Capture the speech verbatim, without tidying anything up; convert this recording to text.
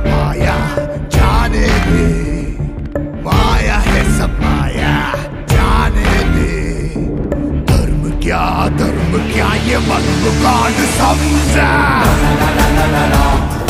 माया जाने दे, माया है सब माया जाने दे। धर्म क्या धर्म क्या ये मत कांड समझा।